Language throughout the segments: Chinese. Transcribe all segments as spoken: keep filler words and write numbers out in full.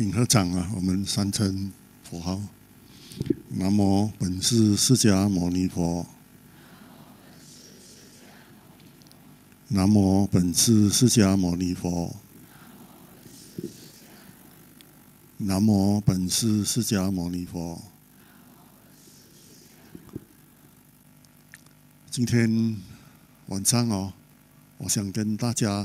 请合掌啊！我们三称佛号：南无本师释迦牟尼佛。南无本师释迦牟尼佛。南无本师释迦牟尼佛。今天晚上哦，我想跟大家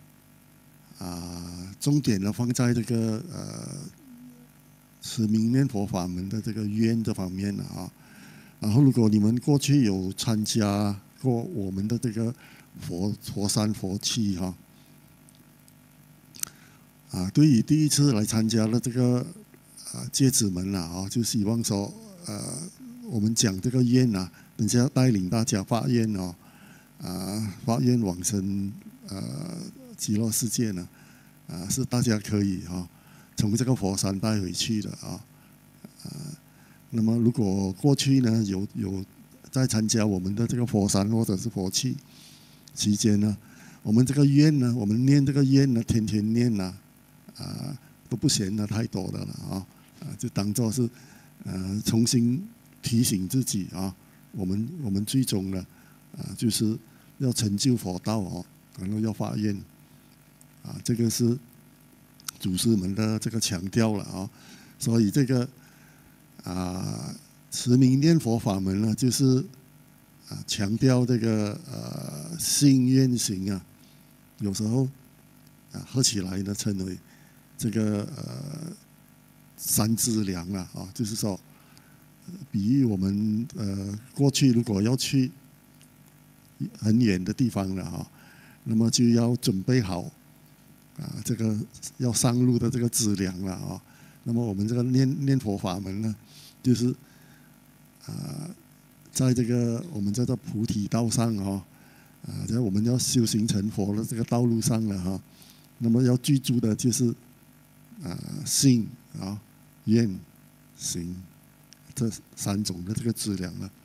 啊，重点呢放在这个呃持名念佛法门的这个愿这方面了啊。然后，如果你们过去有参加过我们的这个佛佛山佛七哈，啊，对于第一次来参加的这个啊弟子们啦啊，就希望说呃，我们讲这个愿啊，等下带领大家发愿哦，啊，发愿往生呃极乐世界呢，啊，是大家可以哈、啊、从这个佛山带回去的啊，啊，那么如果过去呢有有在参加我们的这个佛山或者是佛七期间呢，我们这个愿呢，我们念这个愿呢，天天念呐、啊，啊，都不嫌得太多的了啊，啊，就当做是呃重新提醒自己啊，我们我们最终呢，啊，就是要成就佛道哦，然后要发愿。啊，这个是祖师们的这个强调了啊，所以这个啊持名念佛法门呢，就是啊强调这个呃信愿行啊，有时候啊合起来呢称为这个呃三资粮啊啊，就是说，比喻我们呃过去如果要去很远的地方了啊，那么就要准备好。啊，这个要上路的这个资粮了啊。那么我们这个念念佛法门呢，就是啊，在这个我们叫做菩提道上啊，啊，在我们要修行成佛的这个道路上了哈。那么要记住的就是啊，信啊、愿、行这三种的这个资粮了。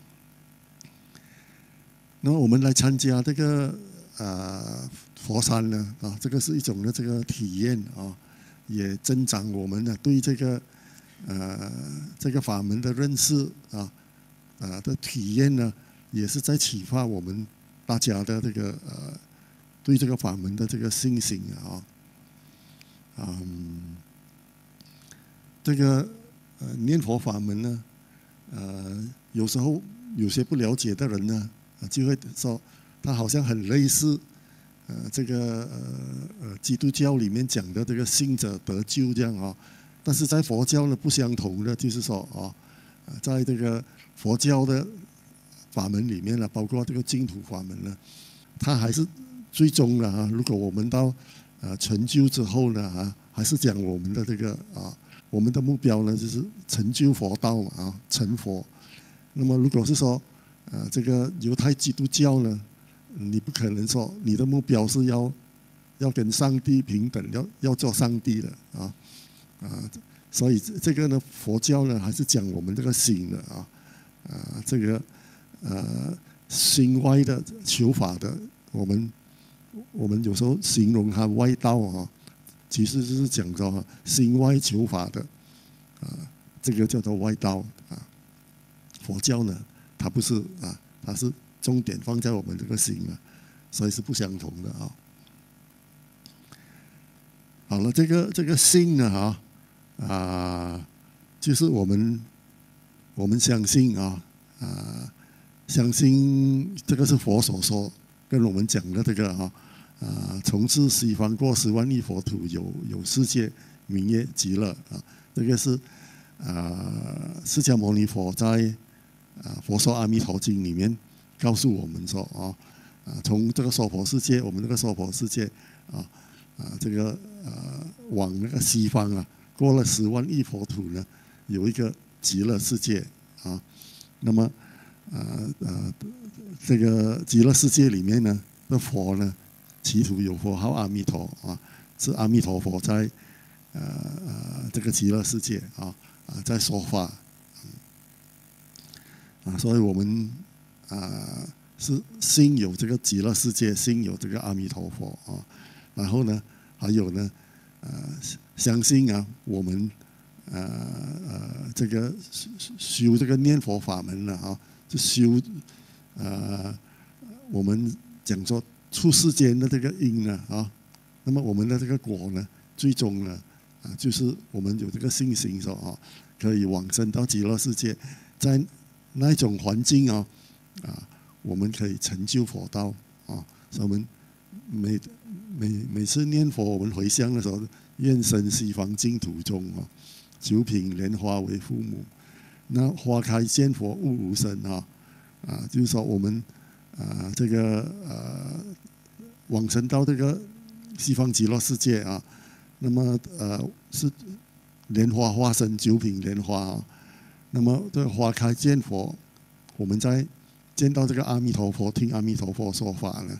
那么我们来参加这个啊。佛山呢啊，这个是一种的这个体验啊，也增长我们呢对这个呃这个法门的认识啊啊的体验呢，也是在启发我们大家的这个呃对这个法门的这个信心啊，嗯，这个呃念佛法门呢，呃有时候有些不了解的人呢，就会说他好像很类似。呃，这个呃呃，基督教里面讲的这个信者得救这样啊，但是在佛教呢不相同的，就是说啊，在这个佛教的法门里面呢，包括这个净土法门呢，它还是最终的啊，如果我们到呃成就之后呢啊，还是讲我们的这个啊，我们的目标呢就是成就佛道嘛啊，成佛。那么如果是说呃这个犹太基督教呢？你不可能说你的目标是要要跟上帝平等，要要做上帝的啊啊，所以这个呢，佛教呢还是讲我们这个心的啊啊，这个呃心外的求法的，我们我们有时候形容它外道啊，其实就是讲说心外求法的啊，这个叫做外道啊。佛教呢，它不是啊，它是。重点放在我们这个心啊，所以是不相同的啊。好了，这个这个信呢，哈啊，就是我们我们相信啊啊，相信这个是佛所说跟我们讲的这个啊啊，从事西方过十万亿佛土，有有世界名曰极乐啊，这个是啊释迦牟尼佛在啊《佛说阿弥陀经》里面。告诉我们说啊啊，从这个娑婆世界，我们这个娑婆世界啊啊，这个呃往那个西方啊，过了十万亿佛土呢，有一个极乐世界啊。那么呃呃，这个极乐世界里面呢的佛呢，其土有佛号阿弥陀啊，是阿弥陀佛在呃呃这个极乐世界啊啊在说法啊，所以我们。啊，是心有这个极乐世界，心有这个阿弥陀佛啊。然后呢，还有呢，呃， 相信啊，我们呃呃这个修这个念佛法门了啊，就修呃我们讲说出世间的这个因呢啊，那么我们的这个果呢，最终呢啊，就是我们有这个信心说啊，可以往生到极乐世界，在那一种环境啊啊，我们可以成就佛道啊，所以我们每每每次念佛，我们回向的时候，愿生西方净土中啊，九品莲花为父母。那花开见佛悟无生啊，啊，就是说我们啊这个呃往生到这个西方极乐世界啊，那么呃是莲花化身九品莲花啊，那么这个花开见佛，我们在见到这个阿弥陀佛，听阿弥陀佛说法呢。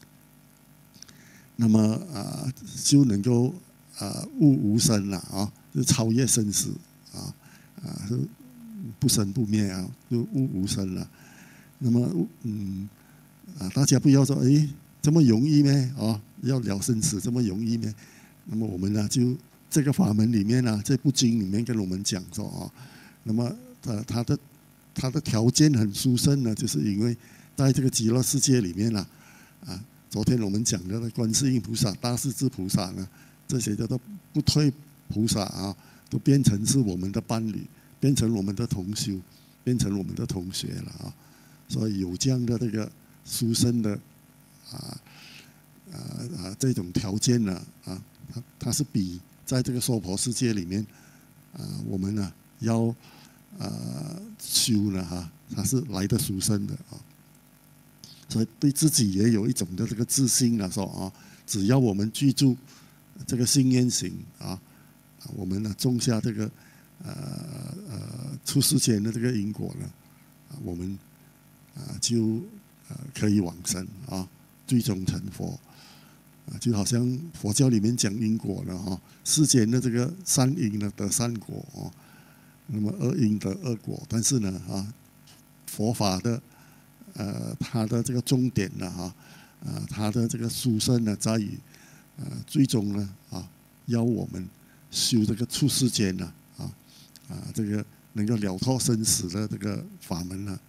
那么啊，就能够啊悟无生了啊，就超越生死啊啊，是不生不灭啊，就悟无生了。那么嗯啊，大家不要说哎这么容易咩啊？要了生死这么容易咩？那么我们呢，就这个法门里面呢，这部经里面跟我们讲说啊，那么呃它的它的条件很殊胜呢，就是因为在这个极乐世界里面呢啊。昨天我们讲的观世音菩萨、大势至菩萨呢，这些叫做不退菩萨啊，都变成是我们的伴侣，变成我们的同修，变成我们的同学了啊。所以有这样的这个殊胜的啊啊啊这种条件呢啊，它它是比在这个娑婆世界里面啊，我们呢要啊修呢哈，它是来的殊胜的啊。所以对自己也有一种的这个自信啊，说啊，只要我们记住这个信愿行啊，我们呢种下这个呃呃出世间的这个因果呢，我们啊就呃可以往生啊，最终成佛啊，就好像佛教里面讲因果了哈，世间的这个善因呢得善果啊，那么恶因得恶果，但是呢啊，佛法的。呃，它的这个重点呢，哈，啊，它的这个殊胜呢，在于，呃，最终呢，啊，要我们修这个出世间呢，啊，啊，这个能够了脱生死的这个法门呢，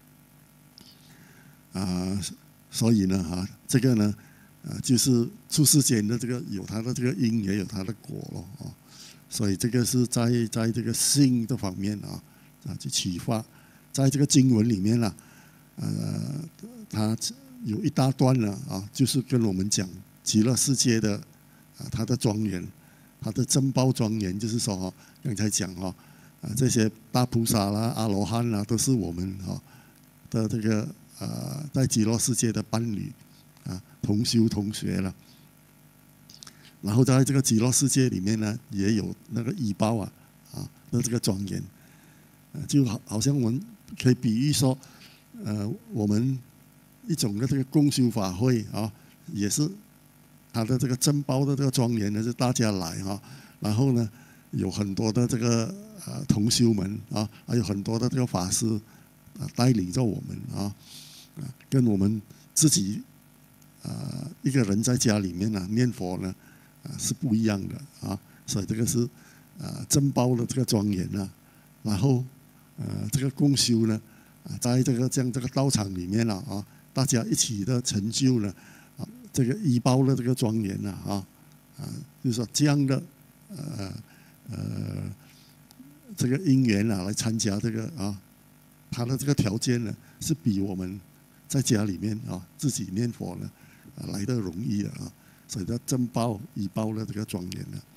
啊，所以呢，哈，这个呢，啊，就是出世间的这个有它的这个因，也有它的果咯，啊，所以这个是在在这个信的方面啊，啊，去启发，在这个经文里面呢。呃，他有一大段呢啊，就是跟我们讲极乐世界的啊，它的庄严，它的珍宝庄严，就是说哈，刚才讲哈啊，这些大菩萨啦、阿罗汉啦，都是我们哈的这个呃，在极乐世界的伴侣啊，同修同学了。然后在这个极乐世界里面呢，也有那个依报啊啊的这个庄严，就好好像我们可以比喻说。呃，我们一种的这个共修法会啊，也是它的这个珍宝的这个庄严呢，是大家来哈、啊，然后呢，有很多的这个呃同修们啊，还有很多的这个法师啊带领着我们啊，啊，跟我们自己啊一个人在家里面呢、啊、念佛呢啊是不一样的啊，所以这个是啊珍宝的这个庄严啊，然后呃这个共修呢。在这个这样这个道场里面了啊，大家一起的成就呢，啊，这个依报的这个庄严呐啊啊，就是说这样的呃呃这个因缘啊，来参加这个啊，他的这个条件呢，是比我们在家里面啊自己念佛呢啊来的容易的啊，所以叫珍宝依报的这个庄严呢。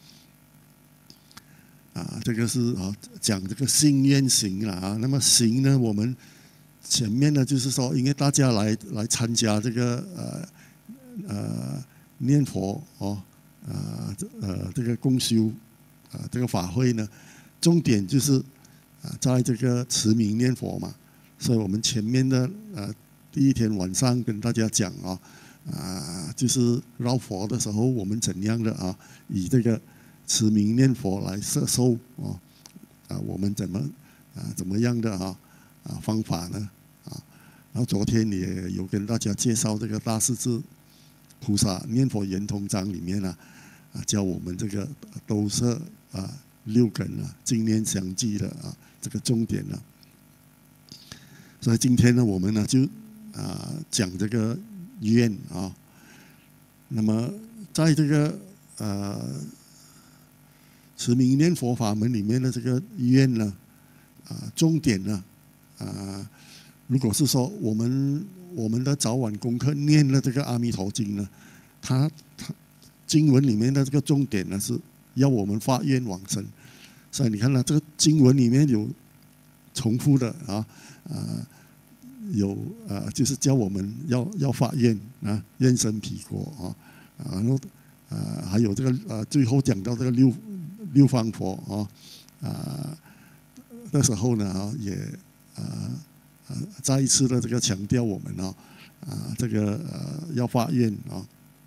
啊，这个是啊讲这个信愿行了啊，那么行呢，我们。前面呢，就是说，因为大家来来参加这个呃呃念佛哦，呃呃这个共修啊这个法会呢，重点就是啊在这个持名念佛嘛，所以我们前面的呃第一天晚上跟大家讲啊啊就是绕佛的时候，我们怎样的啊以这个持名念佛来摄受啊啊我们怎么啊怎么样的啊啊方法呢？然后昨天也有跟大家介绍这个大势至菩萨念佛圆通章里面呢， 啊，教我们这个都是啊六根啊，经念相继的啊这个重点呢。所以今天呢，我们呢就啊讲这个愿啊。那么在这个呃持名念佛法门里面的这个愿呢，啊重点呢啊，如果是说我们我们的早晚功课念了这个阿弥陀经呢，它它经文里面的这个重点呢是要我们发愿往生。所以你看呢，这个经文里面有重复的啊啊。有啊，就是教我们要要发愿啊，愿生彼国啊，然后啊还有这个啊，最后讲到这个六六方佛啊啊，那时候呢啊也啊啊再一次的这个强调我们啊啊这个呃要发愿啊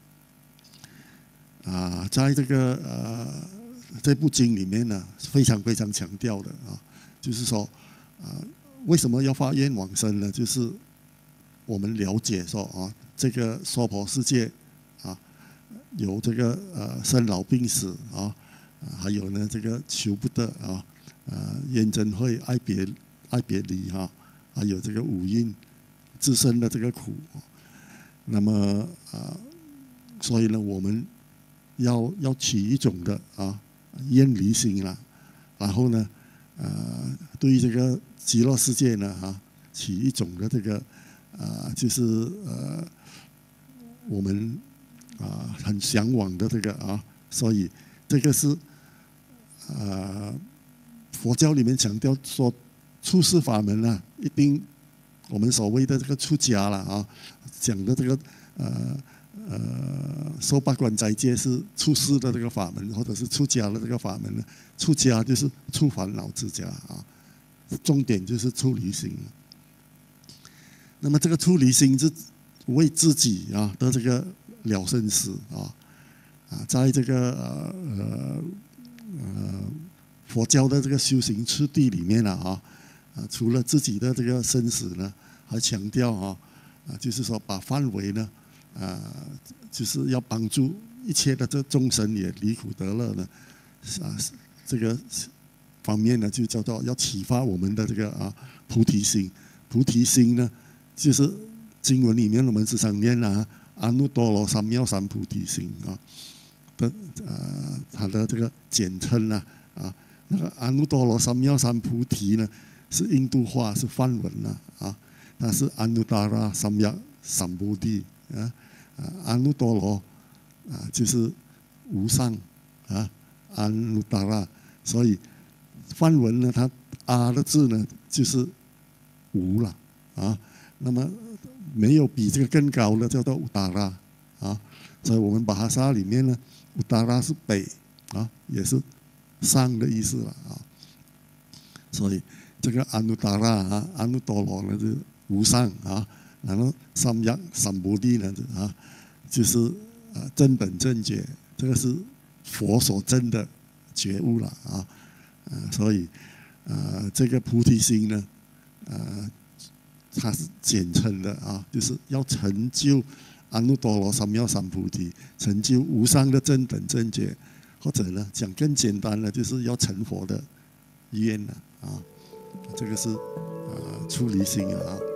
啊，在这个呃这部经里面呢非常非常强调的啊，就是说啊。为什么要发愿往生呢？就是我们了解说啊，这个娑婆世界啊，有这个呃生老病死啊，还有呢这个求不得啊，啊怨憎会、爱别爱别离哈，还有这个五蕴自身的这个苦。那么啊，所以呢，我们要要起一种的啊厌离心啦，然后呢，呃，对于这个极乐世界呢，哈，起一种的这个，啊，就是呃，我们啊很向往的这个啊，所以这个是啊，佛教里面强调说，出世法门啊，一定我们所谓的这个出家了啊，讲的这个呃呃受八关斋戒是出世的这个法门，或者是出家的这个法门呢，出家就是出烦恼之家啊。重点就是出离心。那么这个出离心是为自己啊的这个了生死啊啊，在这个呃呃呃佛教的这个修行次第里面啊啊，除了自己的这个生死呢，还强调啊啊，就是说把范围呢啊，就是要帮助一切的这众生也离苦得乐呢啊，这个。方面呢，就叫做要启发我们的这个啊菩提心。菩提心呢，就是经文里面我们时常念啊，阿耨多罗三藐三菩提心啊的呃，它的这个简称啊啊，那个阿耨多罗三藐三菩提呢是印度话是梵文呐啊，它是阿耨多罗三藐三菩提啊啊，阿耨多罗啊就是无上啊，阿耨多罗，所以。梵文呢，它阿的字呢就是无了啊，那么没有比这个更高的叫做乌达拉啊，所以我们巴哈萨里面呢，乌达拉是北啊，也是上的意思了啊，所以这个阿耨多罗啊，阿耨多罗呢是无上啊，然后三藐三菩提呢啊，就是啊正等正觉，这个是佛所证的觉悟了啊。啊，所以啊，这个菩提心呢，啊，它是简称的啊，就是要成就阿耨多罗三藐三菩提，成就无上的正等正觉，或者呢，讲更简单的，就是要成佛的愿呢啊，这个是啊出离心啊。